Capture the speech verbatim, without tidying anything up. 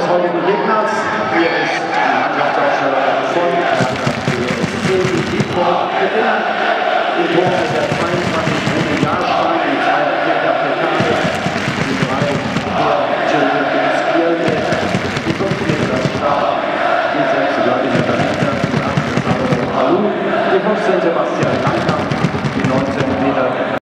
des heutigen Gegners. Hier ist die Mannschaftsaufstellung von Gewinner. Die Tor mit der